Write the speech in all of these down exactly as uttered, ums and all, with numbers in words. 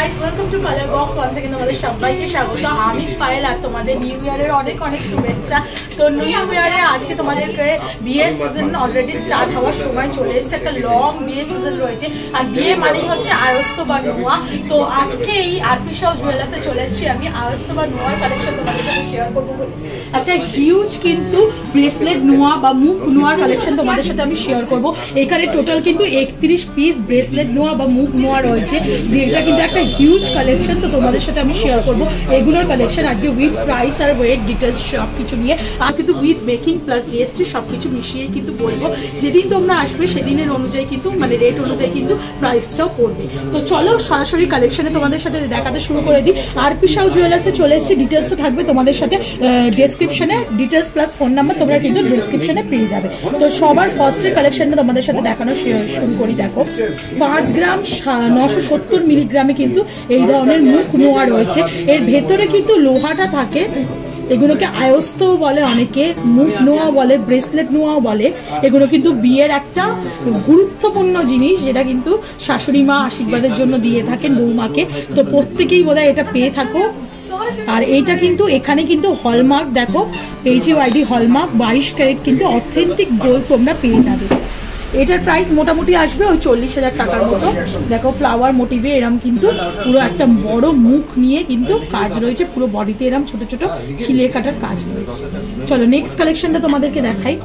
Guys, welcome to colour box. Once again তোমাদের সবাইকে স্বাগত। আমি পায়েল আর তোমাদের নিউ ইয়ারের অনেক অনেক শুভেচ্ছা। তো নিউ ইয়ারে আজকে তোমাদেরকে বিয়ে সিজন অলরেডি স্টার্ট হওয়ার সময় চলে এসেছে, একটা লং বিয়ে সিজন রয়েছে। আর বিয়ে মানেই হচ্ছে আয়স্ত বা নোয়া। তো আজকে এই আরপি শাহ জুয়েলার্সে চলে এসেছি আমি। আয়স্ত বা নোয়ার কালেকশন তোমাদের সাথে শেয়ার করবো বলে একটা হিউজ কিন্তু ব্রেসলেট নোয়া বা মুখ নোয়ার কালেকশন তোমাদের সাথে আমি শেয়ার করবো। এখানে টোটাল কিন্তু একত্রিশ পিস ব্রেসলেট নোয়া বা মুখ নোয়া রয়েছে, যে এটা কিন্তু একটা হিউজ কালেকশন। তো তোমাদের সাথে আমি শেয়ার করবো এগুলোর কালেকশন আজকে উইথ প্রাইস আর ওয়েট ডিটেলস সব কিছু নিয়ে, আর কিন্তু উইথ মেকিং প্লাস জিএসটি সব কিছু মিশিয়ে কিন্তু বলবো। যেদিন তোমরা আসবে সেদিনের অনুযায়ী কিন্তু মানে রেট অনুযায়ী কিন্তু প্রাইসটাও করবে। তো চলো সরাসরি কালেকশনে তোমাদের সাথে দেখাতে শুরু করে দিই। আরপি শাহ জুয়েলার্সে চলে এসেছি, ডিটেলসও থাকবে তোমাদের সাথে ডেসক্রিপশনে, ডিটেলস প্লাস ফোন নাম্বার তোমরা কিন্তু ডেসক্রিপশনে পেয়ে যাবে। তো সবার ফার্স্টের কালেকশনটা তোমাদের সাথে দেখানো শুরু করি। দেখো, পাঁচ গ্রাম নশো সত্তর মিলিগ্রামে কিন্তু এই ধরনের মুখ নোয়া রয়েছে। এর ভেতরে কিন্তু লোহাটা থাকে, এগুলোকে আয়স্ত বলে, অনেকে মুখ নোয়া বলে, ব্রেসলেট নোয়াও বলে। এগুলো কিন্তু বিয়ের একটা গুরুত্বপূর্ণ জিনিস, যেটা কিন্তু শাশুড়ি মা আশীর্বাদের জন্য দিয়ে থাকেন বৌমাকে। তো প্রত্যেকেই বোধহয় এটা পেয়ে থাকো। আর এইটা কিন্তু এখানে কিন্তু হলমার্ক, দেখো এইচইউআইডি হলমার্ক বাইশ ক্যারেট কিন্তু অথেন্টিক গোল্ড তোমরা পেয়ে যাবে। এটার প্রাইস মোটামুটি আসবে ওই চল্লিশ হাজার টাকার মতো। দেখো ফ্লাওয়ার মোটিভে এরম কিন্তু পুরো একটা বড় মুখ নিয়ে কিন্তু কাজ রয়েছে, পুরো বডিতে এরম ছোট ছোট ছিলে কাটার কাজ রয়েছে। চলো নেক্সট কালেকশনটা তোমাদেরকে দেখাই।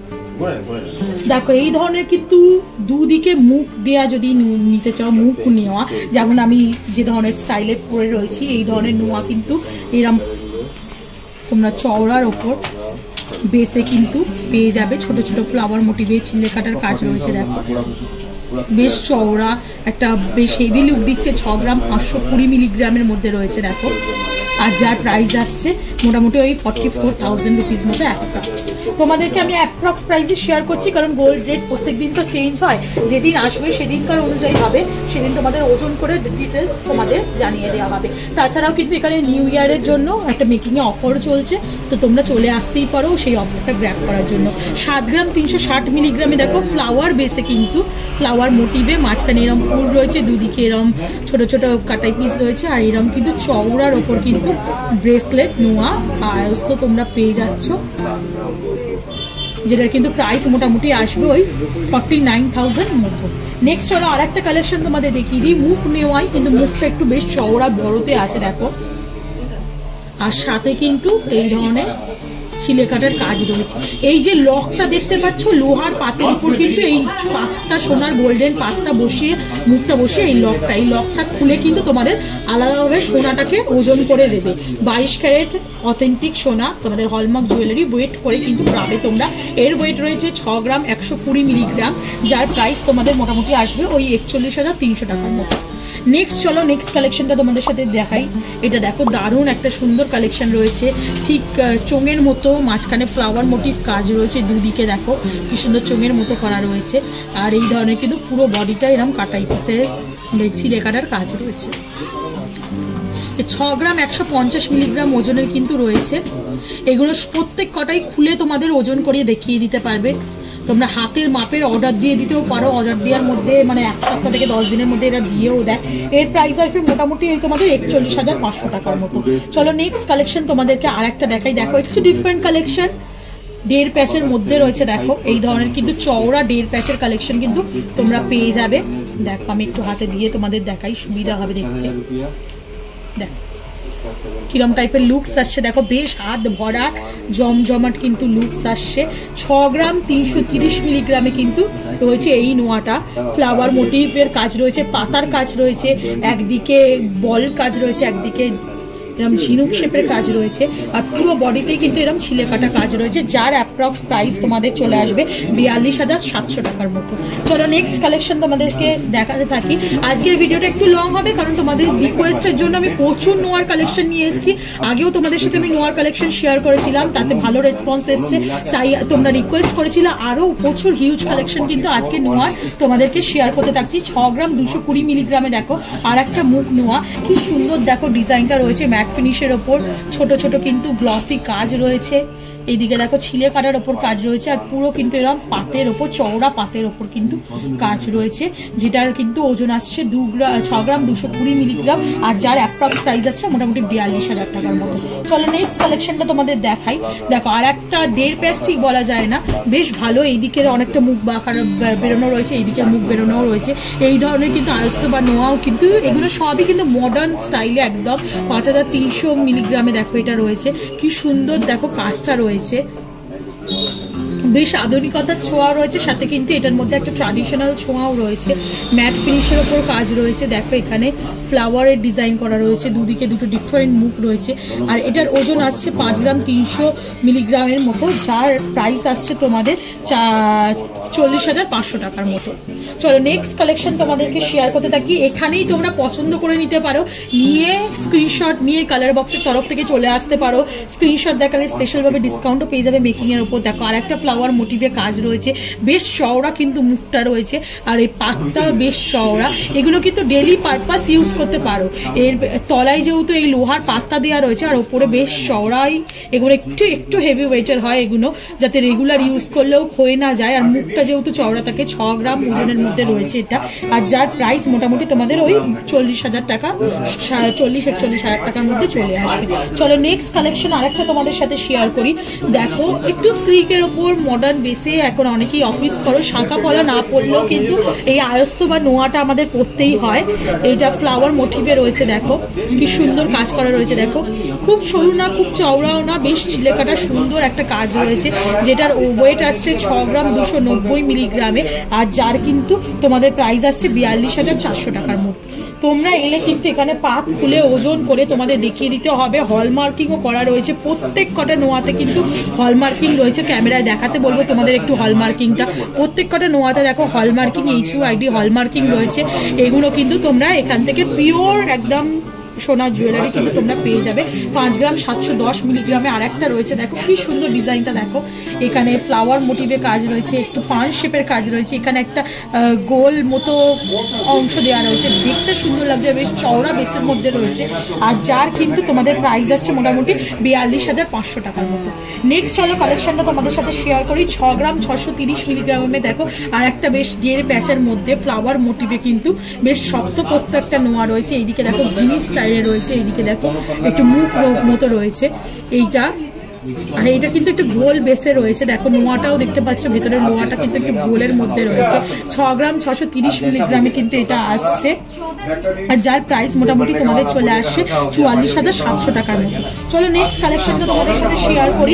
দেখো এই ধরনের কিন্তু দুদিকে মুখ দেয়া যদি নিতে চাও, মুখ নেওয়া, যেমন আমি যে ধরনের স্টাইলে পরে রয়েছি এই ধরনের নোয়া কিন্তু এরম তোমরা চওড়ার ওপর বেসে কিন্তু পেয়ে যাবে। ছোট ছোট ফ্লাওয়ার মোটিভে ছিলে কাটার কাজ রয়েছে। দেখো বেশ চওড়া একটা বেশ হেভি লুক দিচ্ছে। ছ গ্রাম পাঁচশো কুড়ি মিলিগ্রামের মধ্যে রয়েছে। দেখো, আর যার প্রাইস আসছে মোটামুটি ওই ফর্টি ফোর থাউজেন্ড রুপিস মতো অ্যাপ্রক্স। তোমাদেরকে আমি অ্যাপ্রক্স প্রাইসে শেয়ার করছি, কারণ গোল্ড রেট প্রত্যেক দিন তো চেঞ্জ হয়। যেদিন আসবে সেদিনকার অনুযায়ী হবে, সেদিন তোমাদের ওজন করে ডিটেলস তোমাদের জানিয়ে দেওয়া হবে। তাছাড়াও কিন্তু এখানে নিউ ইয়ারের জন্য একটা মেকিংয়ে অফার চলছে, তো তোমরা চলে আসতেই পারো সেই অফারটা গ্র্যাব করার জন্য। সাত গ্রাম তিনশো ষাট মিলিগ্রামে দেখো ফ্লাওয়ার বেসে কিন্তু ফ্লাওয়ার মোটিভে মাঝখানে এরম ফুল রয়েছে, দুদিকে এরম ছোট ছোট কাটাই পিস রয়েছে, আর এরম কিন্তু চওড়ার ওপর কিন্তু ব্রেসলেট নোয়া আয়স্ত তোমরা পেয়ে যাচ্ছ, যেটা কিন্তু প্রাইস মোটামুটি আসবে ওই ফর্টি নাইন থাউজেন্ড মতো। নেক্সট চলো আর একটা কালেকশন তোমাদের দেখিয়ে দিই। মুখ নেওয়াই কিন্তু মুখটা একটু বেশ চওড়া বড়তে আছে। দেখো, আর সাথে কিন্তু এই ধরনের ছিলে কাটার কাজ রয়েছে। এই যে লকটা দেখতে পাচ্ছ লোহার পাতের উপর কিন্তু এই পাতটা সোনার গোল্ডেন পাতটা বসিয়ে মুখটা বসিয়ে এই লকটা এই লকটা খুলে কিন্তু তোমাদের আলাদাভাবে সোনাটাকে ওজন করে দেবে। বাইশ ক্যারেট অথেন্টিক সোনা তোমাদের হলমার্ক জুয়েলারি ওয়েট করে কিন্তু পাবে তোমরা। এর ওয়েট রয়েছে ছ গ্রাম একশো কুড়ি মিলিগ্রাম, যার প্রাইস তোমাদের মোটামুটি আসবে ওই একচল্লিশ হাজার তিনশো টাকার মতো। নেক্সট চলো নেক্সট কালেকশনটা তোমাদের সাথে দেখাই। এটা দেখো দারুণ একটা সুন্দর কালেকশন রয়েছে, ঠিক চোঙের মতো মাঝখানে ফ্লাওয়ার মোটিভ কাজ রয়েছে, দুদিকে দেখো কি সুন্দর চোঙের মতো করা রয়েছে। আর এই ধরনের কিন্তু পুরো বডিটা এরকম কাটাই পিসের ছিলে কাটার কাজ রয়েছে। ছ গ্রাম একশো পঞ্চাশ মিলিগ্রাম ওজনের কিন্তু রয়েছে। এগুলো প্রত্যেক কটাই খুলে তোমাদের ওজন করিয়ে দেখিয়ে দিতে পারবে। তোমরা হাতের মাপের অর্ডার দিয়ে দিতেও পারো, অর্ডার দেওয়ার মধ্যে মানে এক সপ্তাহ থেকে দশ দিনের মধ্যে এরা দিয়েও দেয়। এর প্রাইস আসবে মোটামুটি এই তোমাদের একচল্লিশ হাজার পাঁচশো টাকার মতো। চলো নেক্সট কালেকশন তোমাদেরকে আর একটা দেখাই। দেখো একটু ডিফারেন্ট কালেকশন, দেড় প্যাচের মধ্যে রয়েছে। দেখো এই ধরনের কিন্তু চওড়া দেড় প্যাচের কালেকশন কিন্তু তোমরা পেয়ে যাবে। দেখো আমি একটু হাতে দিয়ে তোমাদের দেখাই, সুবিধা হবে দেখতে। দেখো কিরম টাইপের লুকস আসছে। দেখো বেশ হাত ভরা জমজমাট কিন্তু লুকস আসছে। ছ গ্রাম তিনশো তিরিশ মিলিগ্রামে কিন্তু রয়েছে এই নোয়াটা। ফ্লাওয়ার মোটিভের কাজ রয়েছে, পাতার কাজ রয়েছে, একদিকে বল কাজ রয়েছে, একদিকে এরকম ঝিনুক শেপের কাজ রয়েছে, আর পুরো বডিতেই কিন্তু এরকম ছিলে কাটা কাজ রয়েছে, যার অ্যাপ্রক্স প্রাইস তোমাদের চলে আসবে বিয়াল্লিশ হাজার সাতশো টাকার মতো। চলো নেক্সট কালেকশন তোমাদেরকে দেখাতে থাকি। আজকের ভিডিওটা একটু লং হবে, কারণ তোমাদের রিকোয়েস্টের জন্য আমি প্রচুর নোয়ার কালেকশন নিয়ে এসেছি। আগেও তোমাদের সাথে আমি নোয়ার কালেকশন শেয়ার করেছিলাম, তাতে ভালো রেসপন্স এসছে, তাই তোমরা রিকোয়েস্ট করেছিলে আরও প্রচুর হিউজ কালেকশন কিন্তু আজকে নোয়ার তোমাদেরকে শেয়ার করতে থাকছি। ছ গ্রাম দুশো কুড়ি মিলিগ্রামে দেখো আর একটা মুখ নোয়া, কি সুন্দর দেখো ডিজাইনটা রয়েছে ম্যাট ফিনিশের ওপর, ছোট ছোট কিন্তু গ্লসি কাজ রয়েছে। এইদিকে দেখো ছিলে কাটার ওপর কাজ রয়েছে, আর পুরো কিন্তু এরকম পাতের ওপর, চওড়া পাতের ওপর কিন্তু কাজ রয়েছে, যেটার কিন্তু ওজন আসছে দু গ্রাম ছ গ্রাম দুশো কুড়ি মিলিগ্রাম, আর যার অ্যাপ্রক্স প্রাইস আসছে মোটামুটি বিয়াল্লিশ হাজার টাকার মতো। চলো নেক্সট কালেকশনটা তোমাদের দেখাই। দেখো আর একটা দেড় প্যাচ ঠিক বলা যায় না, বেশ ভালো, এইদিকের অনেকটা মুখ বাঁকার বেরোনো রয়েছে, এইদিকের মুখ বেরোনোও রয়েছে। এই ধরনের কিন্তু আয়স্ত বা নোয়াও কিন্তু এগুলো সবই কিন্তু মডার্ন স্টাইলে একদম পাঁচ হাজার তিনশো মিলিগ্রামে দেখো এটা রয়েছে, কি সুন্দর দেখো কাজটা রয়েছে, বেশ আধুনিকতার ছোঁয়া রয়েছে, সাথে কিন্তু এটার মধ্যে একটা ট্র্যাডিশনাল ছোঁয়াও রয়েছে। ম্যাট ফিনিশের ওপর কাজ রয়েছে, দেখো এখানে ফ্লাওয়ারের ডিজাইন করা রয়েছে, দুদিকে দুটো ডিফারেন্ট মুখ রয়েছে, আর এটার ওজন আসছে পাঁচ গ্রাম তিনশো মিলিগ্রামের মতো, যার প্রাইস আসছে তোমাদের চা চল্লিশ হাজার পাঁচশো টাকার মতো। চলো নেক্সট কালেকশন তোমাদেরকে শেয়ার করতে থাকি। এখানেই তোমরা পছন্দ করে নিতে পারো, নিয়ে স্ক্রিনশট নিয়ে কালার বক্সের তরফ থেকে চলে আসতে পারো, স্ক্রিনশট দেখালে স্পেশালভাবে ডিসকাউন্টও পেয়ে যাবে মেকিংয়ের ওপর। দেখো আর একটা ফ্লাওয়ার মোটিভে কাজ রয়েছে, বেশ চওড়া কিন্তু মুখটা রয়েছে, আর এই পাতটা বেশ চওড়া, এগুলো কিন্তু ডেলি পারপাস ইউজ করতে পারো। এর তলায় যেহেতু এই লোহার পাত্তা দেওয়া রয়েছে, আর ওপরে বেশ চওড়াই, এগুলো একটু একটু হেভি ওয়েটের হয় এগুলো, যাতে রেগুলার ইউজ করলেও ক্ষয়ে না যায়। আর মুখটা যেহেতু চওড়া থাকে, ছ গ্রাম ওজনের মধ্যে রয়েছে এটা, আর যার প্রাইস মোটামুটি তোমাদের ওই চল্লিশ হাজার টাকা চল্লিশ একচল্লিশ হাজার টাকার মধ্যে চলে আসবে। চলো নেক্সট কালেকশন আরেকটা তোমাদের সাথে শেয়ার করি। দেখো একটু স্লিকের ওপর মডার্ন বেসে এখন অনেকেই অফিস করো, শাঁখা পলা না পড়লেও কিন্তু এই আয়স্ত বা নোয়াটা আমাদের পড়তেই হয়। এইটা ফ্লাওয়ার মোটিভে রয়েছে, দেখো কি সুন্দর কাজ করা রয়েছে, দেখো খুব সরু না খুব চওড়াও না, বেশ ছিলে কাটা সুন্দর একটা কাজ রয়েছে, যেটার ওয়েট আসছে ছ গ্রাম দুশো নব্বই মিলিগ্রামে, আর যার কিন্তু তোমাদের প্রাইস আসছে বিয়াল্লিশ হাজার চারশো টাকার মধ্যে। তোমরা এলে কিন্তু এখানে পাত খুলে ওজন করে তোমাদের দেখিয়ে দিতে হবে। হলমার্কিংও করা রয়েছে, প্রত্যেক কটা নোয়াতে কিন্তু হলমার্কিং রয়েছে, ক্যামেরায় দেখাতে বলবো তোমাদের একটু হলমার্কিংটা। প্রত্যেক কটা নোয়াতে দেখো hallmarking, H U ID hallmarking রয়েছে। এগুলো কিন্তু তোমরা এখান থেকে পিওর একদম সোনার জুয়েলারি কিন্তু তোমরা পেয়ে যাবে। পাঁচ গ্রাম সাতশো দশ মিলিগ্রামে আর একটা রয়েছে, দেখো কি সুন্দর ডিজাইনটা, দেখো এখানে ফ্লাওয়ার মোটিভে কাজ রয়েছে, একটু পান শেপের কাজ রয়েছে, এখানে একটা গোল মতো অংশ দেওয়া রয়েছে, দেখতে সুন্দর লাগছে, বেশ চওড়া বেসের মধ্যে রয়েছে, আর যার কিন্তু তোমাদের প্রাইস আসছে মোটামুটি বিয়াল্লিশ হাজার পাঁচশো টাকার মতো। নেক্সট চলো কালেকশনটা তোমাদের সাথে শেয়ার করি। ছ গ্রাম ছশো তিরিশ মিলিগ্রামে দেখো আর একটা বেশ ডের প্যাচের মধ্যে ফ্লাওয়ার মোটিভে কিন্তু বেশ শক্ত প্রত্যেকটা নোয়া রয়েছে। এইদিকে দেখো ঘিনি স্টাইল রয়েছে, এইদিকে দেখো একটু মুখ মতো রয়েছে এইটা, আর এইটা কিন্তু একটু গোল বেসে রয়েছে, দেখো নোয়াটাও দেখতে পাচ্ছ, ভেতরের নোয়াটা কিন্তু একটু গোলের মধ্যে রয়েছে। ছ গ্রাম ছশো তিরিশ মিলিগ্রামে কিন্তু এটা আসছে, আর যার প্রাইস মোটামুটি তোমাদের চলে আসছে চুয়াল্লিশ হাজার সাতশো টাকার মতো। চলো নেক্সট কালেকশনটা তোমাদের সাথে শেয়ার করি।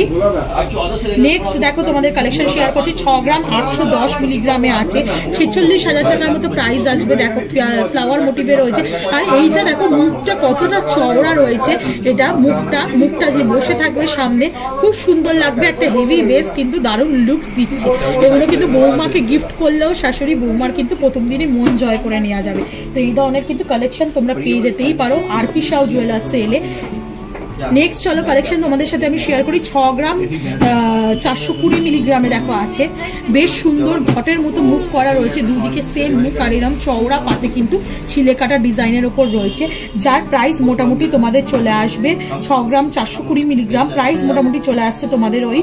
নেক্সট দেখো তোমাদের কালেকশন শেয়ার করছি, ছ গ্রাম আটশো দশ মিলিগ্রামে আছে, ছেচল্লিশ হাজার টাকার মতো প্রাইস আসবে। দেখো ফ্লাওয়ার মোটিভে রয়েছে, আর এইটা দেখো মুখটা কতটা চওড়া রয়েছে, এটা মুখটা মুখটা যে বসে থাকবে সামনে খুব সুন্দর লাগবে, একটা হেভি বেস কিন্তু দারুণ লুকস দিচ্ছে। এগুলো কিন্তু বৌমাকে গিফট করলেও শাশুড়ি বৌমার কিন্তু প্রথম দিনই মন জয় করে নেওয়া যাবে। তো এই ধরনের কিন্তু কালেকশন তোমরা পেয়ে যেতেই পারো আরপি শাহ জুয়েলার্সে এলে। নেক্সট চলো কালেকশন তোমাদের সাথে আমি শেয়ার করি। ছ গ্রাম চারশো কুড়ি মিলিগ্রামে দেখো আছে, বেশ সুন্দর ঘটের মতো মুখ করা রয়েছে, দুদিকে সেম মুখ, আর এরকম চওড়া পাতে কিন্তু ছিলে কাটা ডিজাইনের ওপর রয়েছে, যার প্রাইস মোটামুটি তোমাদের চলে আসবে ছ গ্রাম চারশো কুড়ি মিলিগ্রাম, প্রাইস মোটামুটি চলে আসছে তোমাদের ওই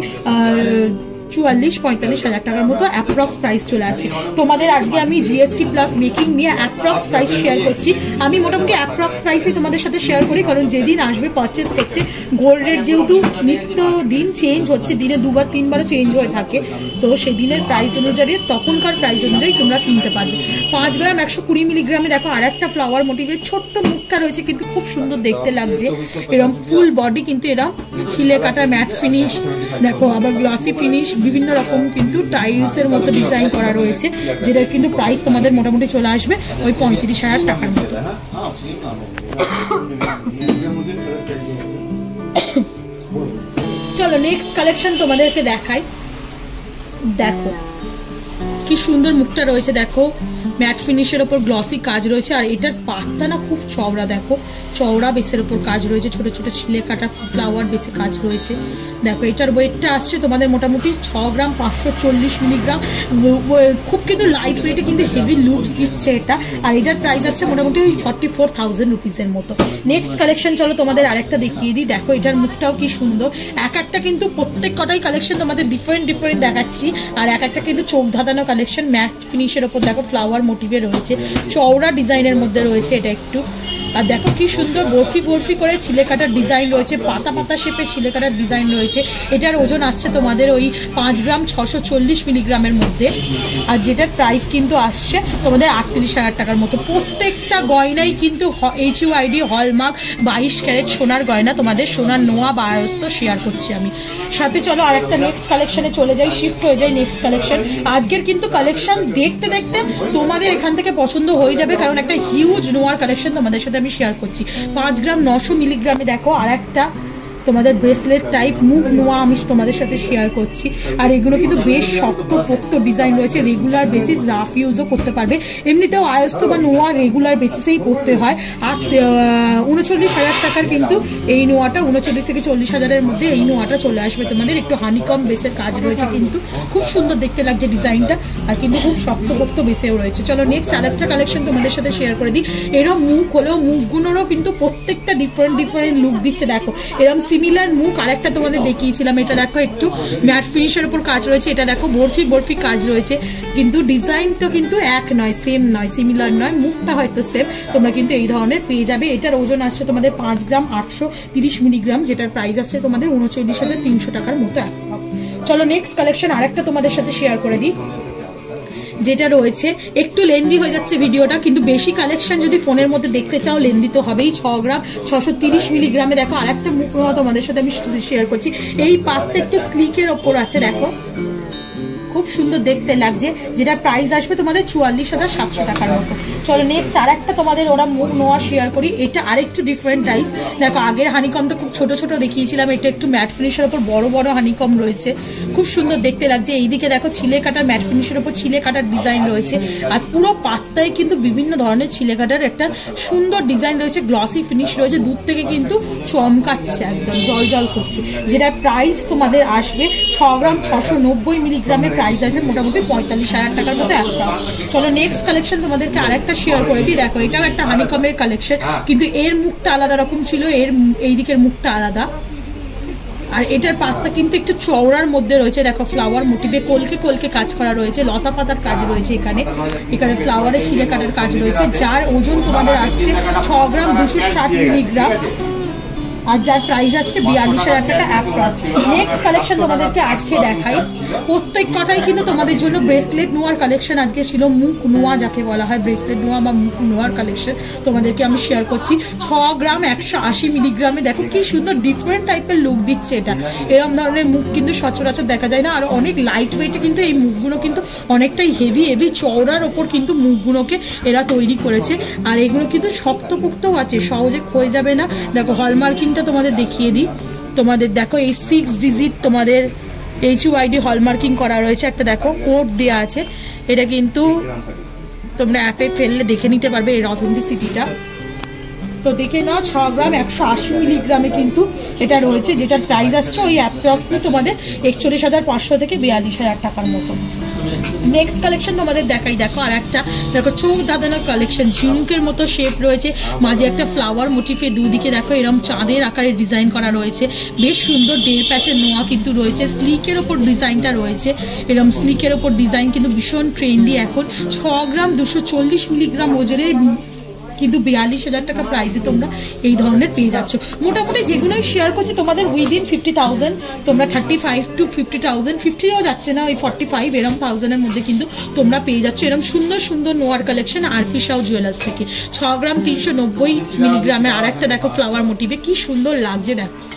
চুয়াল্লিশ পঁয়তাল্লিশ হাজার টাকার মতো অ্যাপ্রক্স প্রাইস চলে আসছে। তোমাদের আজকে আমি জিএসটি প্লাস মেকিং নিয়ে অ্যাপ্রক্স প্রাইস শেয়ার করছি। আমি মোটামুটি অ্যাপ্রক্স প্রাইসই তোমাদের সাথে শেয়ার করি, কারণ যেদিন আসবে পারচেস করতে গোল্ড রেট যেহেতু নিত্য দিন চেঞ্জ হচ্ছে, দিনে দুবার তিনবারও চেঞ্জ হয়ে থাকে, তো সেদিনের প্রাইস অনুযায়ী তখনকার প্রাইস অনুযায়ী তোমরা কিনতে পারবে। পাঁচ গ্রাম একশো কুড়ি মিলিগ্রামে দেখো আর একটা ফ্লাওয়ার মোটিভের ছোট্ট মুখটা রয়েছে, কিন্তু খুব সুন্দর দেখতে লাগছে, এরকম ফুল বডি কিন্তু এরকম ছিলে কাটা ম্যাট ফিনিশ, দেখো আবার গ্লসি ফিনিশ, বিভিন্ন রকম কিন্তু টাইলসের মতো ডিজাইন করা রয়েছে, যেটার কিন্তু প্রাইস তোমাদের মোটামুটি চলে আসবে ওই পঁয়ত্রিশ হাজার টাকার মতো। চলো নেক্সট কালেকশন তোমাদেরকে দেখাই। দেখো কি সুন্দর মুখটা রয়েছে, দেখো ম্যাট ফিনিশের ওপর গ্লসি কাজ রয়েছে। আর এটার পাতটা না খুব চওড়া, দেখো চওড়া বেসের ওপর কাজ রয়েছে, ছোট ছোট ছিলে কাটা ফ্লাওয়ার বেসে কাজ রয়েছে। দেখো এটার ওয়েটটা আসছে তোমাদের মোটামুটি ছ গ্রাম পাঁচশো চল্লিশ মিলিগ্রাম, খুব কিন্তু লাইট ওয়েটে কিন্তু হেভি লুকস দিচ্ছে এটা। আর এটার প্রাইস আসছে মোটামুটি ওই ফর্টি ফোর থাউজেন্ড রুপিসের মতো। নেক্সট কালেকশন চলো তোমাদের আরেকটা দেখিয়ে দিই। দেখো এটার মুখটাও কি সুন্দর, এক একটা কিন্তু প্রত্যেক কটাই কালেকশন তোমাদের ডিফারেন্ট ডিফারেন্ট দেখাচ্ছি। আর এক একটা কিন্তু চোখ ধাঁধানো কালেকশন, ম্যাট ফিনিশের ওপর দেখো ফ্লাওয়ার মোটিভে রয়েছে, চওড়া ডিজাইনের মধ্যে রয়েছে এটা একটু। আর দেখো কি সুন্দর বরফি বরফি করে ছিলে কাটার ডিজাইন রয়েছে, পাতা পাতা শেপে ছিলে কাটার ডিজাইন রয়েছে। এটার ওজন আসছে তোমাদের ওই পাঁচ গ্রাম ছশো চল্লিশ মিলিগ্রামের মধ্যে। আর যেটার প্রাইস কিন্তু আসছে তোমাদের আটত্রিশ হাজার টাকার মতো। প্রত্যেকটা গয়নাই কিন্তু H U I D hallmark বাইশ ক্যারেট সোনার গয়না, তোমাদের সোনার নোয়া বা আয়স্ত শেয়ার করছি আমি। সাথে চলো আর একটা নেক্সট কালেকশনে চলে যাই, শিফট হয়ে যায় নেক্সট কালেকশন। আজকের কিন্তু কালেকশন দেখতে দেখতে তোমাদের এখান থেকে পছন্দ হয়ে যাবে, কারণ একটা হিউজ নোয়ার কালেকশন তোমাদের সাথে আমি শেয়ার করছি। পাঁচ গ্রাম নশো মিলিগ্রামে দেখো আর একটা তোমাদের ব্রেসলেট টাইপ মুভ নোয়া আমি তোমাদের সাথে শেয়ার করছি। আর এগুলো কিন্তু বেশ শক্ত পোক্ত ডিজাইন রয়েছে, রেগুলার বেসিস রাফ ইউজও করতে পারবে। এমনিতেও আয়স্ত বা নোয়া রেগুলার বেসিসেই পরতে হয়। আর উনচল্লিশ হাজার টাকার কিন্তু এই নোয়াটা, উনচল্লিশ থেকে চল্লিশ হাজারের মধ্যে এই নোয়াটা চলে আসবে তোমাদের। একটু হানিকম বেসের কাজ রয়েছে, কিন্তু খুব সুন্দর দেখতে লাগছে ডিজাইনটা, আর কিন্তু খুব শক্ত পোক্ত বেসেও রয়েছে। চলো নেক্সট আরেকটা কালেকশন তোমাদের সাথে শেয়ার করে দিই। এরম মুখ হলেও মুখগুলোরও কিন্তু প্রত্যেকটা ডিফারেন্ট ডিফারেন্ট লুক দিচ্ছে। দেখো এরম সিমিলার মুখ আরেকটা তোমাদের দেখিয়েছিলাম, এটা দেখো একটু ম্যাট ফিনিশের উপর কাজ রয়েছে। এটা দেখো বরফি বরফি কাজ রয়েছে, কিন্তু ডিজাইনটা কিন্তু এক নয়, সেম নয়, সিমিলার নয়, মুখটা হয়তো সেম। তোমরা কিন্তু এই ধরনের পেয়ে যাবে। এটার ওজন আসছে তোমাদের পাঁচ গ্রাম আটশো তিরিশ মিলিগ্রাম, যেটার প্রাইস আসছে তোমাদের উনচল্লিশ হাজার তিনশো টাকার মতো। চলো নেক্সট কালেকশন আরেকটা তোমাদের সাথে শেয়ার করে দিই, যেটা রয়েছে একটু লেন্দি হয়ে যাচ্ছে ভিডিওটা, কিন্তু বেশি কালেকশন যদি ফোনের মধ্যে দেখতে চাও লেন্দি তো হবেই। ছ গ্রাম ছশো তিরিশ মিলিগ্রামে দেখো আর একটা মুখ তোমাদের সাথে আমি শেয়ার করছি। এই পাতটা একটু স্লিকের ওপর আছে, দেখো খুব সুন্দর দেখতে লাগছে, যেটা প্রাইস আসবে তোমাদের চুয়াল্লিশ হাজার সাতশো টাকার মতো। চলো নেক্সট আর একটা তোমাদের ওরা মুখ নোয়া শেয়ার করি। এটা আরেকটু ডিফারেন্ট টাইপ। দেখো আগের হানিকমটা খুব ছোট ছোট দেখিয়েছিলাম, এটা একটু ম্যাট ফিনিশের ওপর বড় বড় হানিকম রয়েছে, খুব সুন্দর দেখতে লাগছে। এইদিকে দেখো ছিলে কাটার ম্যাট ফিনিশের ওপর ছিলে কাটার ডিজাইন রয়েছে। আর পুরো পাত্তায় কিন্তু বিভিন্ন ধরনের ছিলে কাটার একটা সুন্দর ডিজাইন রয়েছে, গ্লসি ফিনিশ রয়েছে, দূর থেকে কিন্তু চমকাচ্ছে, একদম জল জল করছে। যেটার প্রাইস তোমাদের আসবে ছ গ্রাম ছশো নব্বই মিলিগ্রামের প্রাইস আসবে মোটামুটি পঁয়তাল্লিশ হাজার টাকার মতো একটা। চলো নেক্সট কালেকশন তোমাদেরকে আরেকটা শেয়ার করে দিই। দেখো এটাও একটা হানিকমের কালেকশন, কিন্তু এর মুখটা আলাদা রকম ছিল, এর এই দিকের মুখটা আলাদা। আর এটার পাতটা কিন্তু একটু চওড়ার মধ্যে রয়েছে। দেখো ফ্লাওয়ার মোটিভে কলকে কলকে কাজ করা রয়েছে, লতা পাতার কাজ রয়েছে এখানে, এখানে ফ্লাওয়ারে ছিলে কাটার কাজ রয়েছে। যার ওজন তোমাদের আসছে ছ গ্রাম দুশো ষাট মিলিগ্রাম, আর যার প্রাইস আসছে বিয়াল্লিশ হাজার টাকা অ্যাপ্রক্স। নেক্সট কালেকশন তোমাদেরকে আজকে দেখাই, প্রত্যেক কটাই কিন্তু তোমাদের জন্য ব্রেসলেট নোয়ার কালেকশন আজকে ছিল। মুখ নোয়া যাকে বলা হয়, ব্রেসলেট নোয়া বা মুখ নোয়ার কালেকশন তোমাদেরকে আমি শেয়ার করছি। ছ গ্রাম একশো আশি মিলিগ্রামে দেখো কি সুন্দর ডিফারেন্ট টাইপের লুক দিচ্ছে এটা। এরকম ধরনের মুখ কিন্তু সচরাচর দেখা যায় না। আর অনেক লাইট ওয়েটে কিন্তু এই মুখগুলো কিন্তু অনেকটাই হেভি হেভি চওড়ার ওপর কিন্তু মুখগুলোকে এরা তৈরি করেছে। আর এগুলো কিন্তু শক্তপোক্তও আছে, সহজে ক্ষয়ে যাবে না। দেখো হলমার্কিং তোমাদের দেখিয়ে দিই। তোমাদের দেখো এই সিক্স ডিজিট তোমাদের H U I D hallmarking করা রয়েছে, একটা দেখো কোড দেওয়া আছে। এটা কিন্তু তোমরা অ্যাপে ফেললে দেখে নিতে পারবে এর অথেন্টিসিটিটা। তো দেখে নাও ছ গ্রাম একশো আশি মিলিগ্রামে কিন্তু এটা রয়েছে, যেটার প্রাইস আসছে ওই অ্যাপ্রক্সিমেটলি তোমাদের একচল্লিশ হাজার পাঁচশো থেকে বিয়াল্লিশ হাজার টাকার মতো। নেক্সট কালেকশন তোমাদের দেখাই। দেখো আর একটা দেখো চোখ ধাঁধানোর কালেকশন, ঝিনুকের মতো শেপ রয়েছে, মাঝে একটা ফ্লাওয়ার মোটিফে দুদিকে দেখো এরকম চাঁদের আকারে ডিজাইন করা রয়েছে, বেশ সুন্দর। দেড় প্যাচের নোয়া কিন্তু রয়েছে, স্লিকের ওপর ডিজাইনটা রয়েছে, এরকম স্লিকের ওপর ডিজাইন কিন্তু ভীষণ ট্রেন্ডি এখন। ছ গ্রাম দুশো চল্লিশ মিলিগ্রাম ওজনের কিন্তু বিয়াল্লিশ হাজার টাকা প্রাইসে তোমরা এই ধরনের পেয়ে যাচ্ছ। মোটামুটি যেগুলোই শেয়ার করছি তোমাদের উইদিন ফিফটি থাউজেন্ড, তোমরা thirty five to fifty thousand, ফিফটিও যাচ্ছে না, ওই ফর্টি ফাইভ এরম থাউজেন্ডের মধ্যে কিন্তু তোমরা পেয়ে যাচ্ছ এরকম সুন্দর সুন্দর নোয়ার কালেকশন আরপি সাউ জুয়েলার্স থেকে। ছ গ্রাম তিনশো নব্বই মিলিগ্রামের আর একটা দেখো ফ্লাওয়ার মোটিভে কি সুন্দর লাগছে, দেখো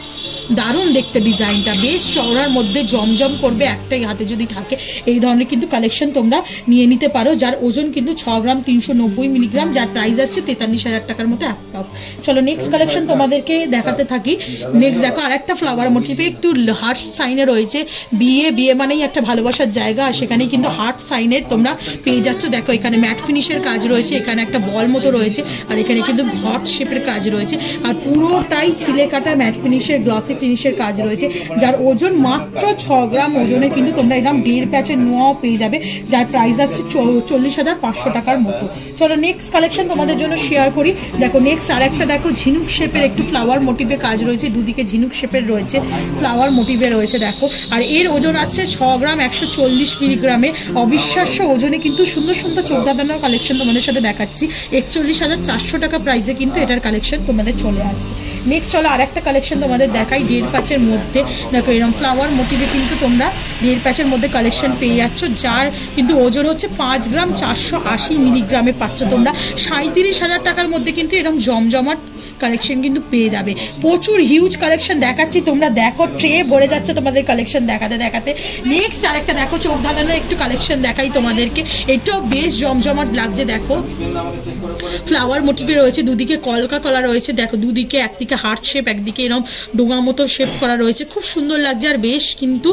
দারুণ দেখতে ডিজাইনটা, বেশ চওড়ার মধ্যে জমজম করবে একটাই হাতে যদি থাকে। এই ধরনের কিন্তু কালেকশন তোমরা নিয়ে নিতে পারো, যার ওজন কিন্তু ছ গ্রাম তিনশো নব্বই মিলিগ্রাম, যার প্রাইস আসছে তেতাল্লিশ হাজার টাকার মতো অ্যাপ্রক্স। চলো নেক্সট কালেকশন তোমাদেরকে দেখাতে থাকি। নেক্সট দেখো আরেকটা ফ্লাওয়ার মোটিভে একটু হার্ট সাইনে রয়েছে। বিয়ে বিয়ে মানেই একটা ভালোবাসার জায়গা, আর সেখানে কিন্তু হার্ট সাইনের তোমরা পেয়ে যাচ্ছ। দেখো এখানে ম্যাট ফিনিশের কাজ রয়েছে, এখানে একটা বল মতো রয়েছে, আর এখানে কিন্তু হট শেপের কাজ রয়েছে, আর পুরোটাই ছিলে কাটা ম্যাট ফিনিশের গ্লসি ফিনিশের কাজ রয়েছে, যার ওজন মাত্র ছ গ্রাম ওজনে কিন্তু তোমরা একদম দেড় প্যাচের নোয়াও পেয়ে যাবে, যার প্রাইস আসছে চল্লিশ হাজার পাঁচশো টাকার মতো। চলো নেক্সট কালেকশন তোমাদের জন্য শেয়ার করি। দেখো নেক্সট আর একটা দেখো ঝিনুক শেপের একটু ফ্লাওয়ার মোটিভে কাজ রয়েছে, দুদিকে ঝিনুক শেপের রয়েছে, ফ্লাওয়ার মোটিভে রয়েছে দেখো, আর এর ওজন আছে ছ গ্রাম একশো চল্লিশ মিলিগ্রামে। অবিশ্বাস্য ওজনে কিন্তু সুন্দর সুন্দর চোখ ধাঁধানোর কালেকশন তোমাদের সাথে দেখাচ্ছি। একচল্লিশ হাজার চারশো টাকা প্রাইসে কিন্তু এটার কালেকশন তোমাদের চলে আসছে। নেক্সট চলো আর একটা কালেকশন তোমাদের দেখাই দেড় পাঁচের মধ্যে। দেখো এরকম ফ্লাওয়ার মোটিভে কিন্তু তোমরা দেড় পাঁচের মধ্যে কালেকশন পেয়ে যাচ্ছ, যার কিন্তু ওজন হচ্ছে পাঁচ গ্রাম চারশো আশি মিলিগ্রামে পাচ্ছ তোমরা। সাঁত্রিশ হাজার টাকার মধ্যে কিন্তু এরকম জমজমাট কালেকশন কিন্তু পেয়ে যাবে। প্রচুর হিউজ কালেকশন দেখাচ্ছি, তোমরা দেখো ট্রে ভরে যাচ্ছে তোমাদের কালেকশন দেখাতে দেখাতে। নেক্সট আরেকটা দেখো চোখ ধাঁধানো একটু কালেকশন দেখাই তোমাদেরকে, এটাও বেশ জমজমাট লাগছে। দেখো ফ্লাওয়ার মোটিভে রয়েছে, দুদিকে কলকা কলা রয়েছে, দেখো দুদিকে একদিকে হার্ট শেপ, একদিকে এরকম ডোঙা মতো শেপ করা রয়েছে, খুব সুন্দর লাগছে, আর বেশ কিন্তু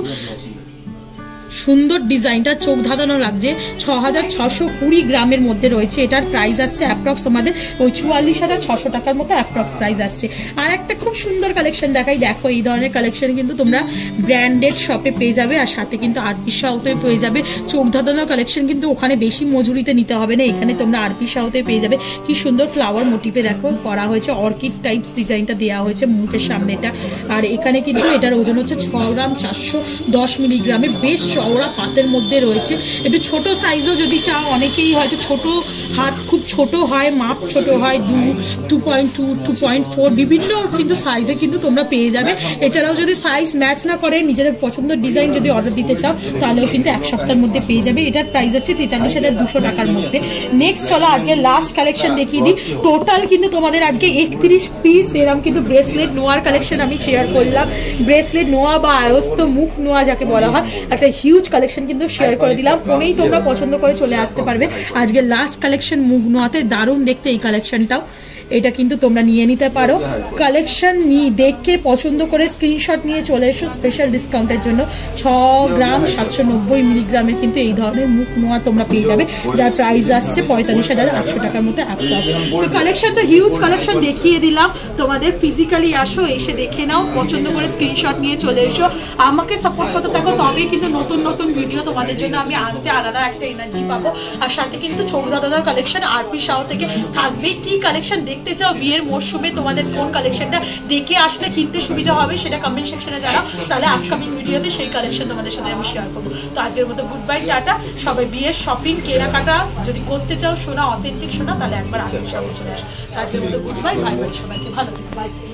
সুন্দর ডিজাইনটা চোখ ধাঁধানো লাগছে। ছ হাজার ছশো কুড়ি গ্রামের মধ্যে রয়েছে, এটার প্রাইস আসছে অ্যাপ্রক্স তোমাদের ওই চুয়াল্লিশ হাজার ছশো টাকার মতো অ্যাপ্রক্স প্রাইস আসছে। আর একটা খুব সুন্দর কালেকশন দেখাই, দেখো এই ধরনের কালেকশন কিন্তু তোমরা ব্র্যান্ডেড শপে পেয়ে যাবে, আর সাথে কিন্তু আরপি সাউতে পেয়ে যাবে। চোখ ধাঁধানো কালেকশন কিন্তু ওখানে বেশি মজুরিতে নিতে হবে না, এখানে তোমরা আরপি সাউতে পেয়ে যাবে। কি সুন্দর ফ্লাওয়ার মোটিভে দেখো করা হয়েছে, অর্কিড টাইপস ডিজাইনটা দেওয়া হয়েছে মুখের সামনে এটা, আর এখানে কিন্তু এটার ওজন হচ্ছে ছ গ্রাম চারশো দশ মিলিগ্রামে, বেশ চওড়া পাতের মধ্যে রয়েছে। একটু ছোট সাইজও যদি চাও, অনেকেই হয়তো ছোট হাত খুব ছোট হয়, মাপ ছোট হয়, দু two point two two point four বিভিন্ন কিন্তু সাইজে কিন্তু তোমরা পেয়ে যাবে। এছাড়াও যদি সাইজ ম্যাচ না করে নিজেদের পছন্দের ডিজাইন যদি অর্ডার দিতে চাও, তাহলেও কিন্তু এক সপ্তাহের মধ্যে পেয়ে যাবে। এটার প্রাইস আছে তেতাল্লিশ হাজার দুশো টাকার মধ্যে। নেক্সট চলো আজকে লাস্ট কালেকশন দেখিয়ে দিই। টোটাল কিন্তু তোমাদের আজকে একত্রিশ পিস এরকম কিন্তু ব্রেসলেট নোয়ার কালেকশন আমি শেয়ার করলাম। ব্রেসলেট নোয়া বা আয়স্ত মুখ নোয়া যাকে বলা হয়, একটা হিউজ কালেকশন কিন্তু শেয়ার করে দিলাম। ফোনেই তোমরা পছন্দ করে চলে আসতে পারবে। আজকে লাস্ট কালেকশন মুখ নোয়াতে, দারুণ দেখতে এই কালেকশনটাও, এটা কিন্তু তোমরা নিয়ে নিতে পারো। কালেকশন নিয়ে দেখে পছন্দ করে স্ক্রিনশট নিয়ে চলে এসো স্পেশাল ডিসকাউন্টের জন্য। ছ গ্রাম সাতশো নব্বই মিলিগ্রামের কিন্তু এই ধরনের মুখ নোয়া তোমরা পেয়ে যাবে, যার প্রাইস আসছে পঁয়তাল্লিশ হাজার আটশো টাকার মতো অ্যাপ্রক্স। তো কালেকশন তো হিউজ কালেকশন দেখিয়ে দিলাম তোমাদের, ফিজিক্যালি আসো, এসে দেখে নাও, পছন্দ করে স্ক্রিনশট নিয়ে চলে এসো। আমাকে সাপোর্ট করতে থাকো, তবেই কিন্তু নতুন নতুন ভিডিও তোমাদের জন্য আমি আনতে আলাদা একটা এনার্জি পাবো। আর সাথে কিন্তু চোখ ধাঁধানোর কালেকশন আরপি সাউ থেকে থাকবে। কি কালেকশন দেখতে চাও বিয়ের মরশুমে, তোমাদের কোন কালেকশনটা দেখে আসলে কিনতে সুবিধা হবে সেটা কমেন্ট সেকশনে জানাও, তাহলে আপকামিং ভিডিওতে সেই কালেকশন তোমাদের সাথে আমি শেয়ার করবো। তো আজকের মতো গুড বাই, টাটা। সবাই বিয়ের শপিং কেনাকাটা যদি করতে চাও, শোনা অথেন্টিক শোনা, তাহলে একবার আরপি সাউ চলে আসো। তো আজকের মতো গুড বাই, বাই বাই, সবাইকে ভালো থেকো, বাই।